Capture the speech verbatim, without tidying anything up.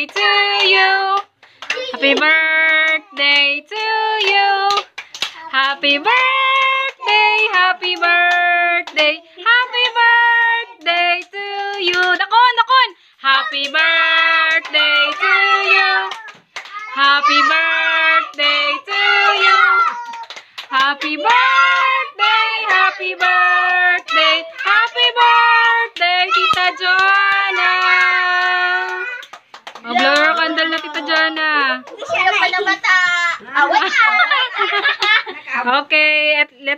birthday to you. Happy birthday to you. Happy birthday, happy birthday, happy birthday to you. Nakon, nakon. Happy birthday to you. Happy birthday to you. Happy birthday, happy birthday, happy birthday, Tita Joanna. Mag-blow your candle na, Tita Joanna. Hindi siya pala bata. Awat. Okay, at let's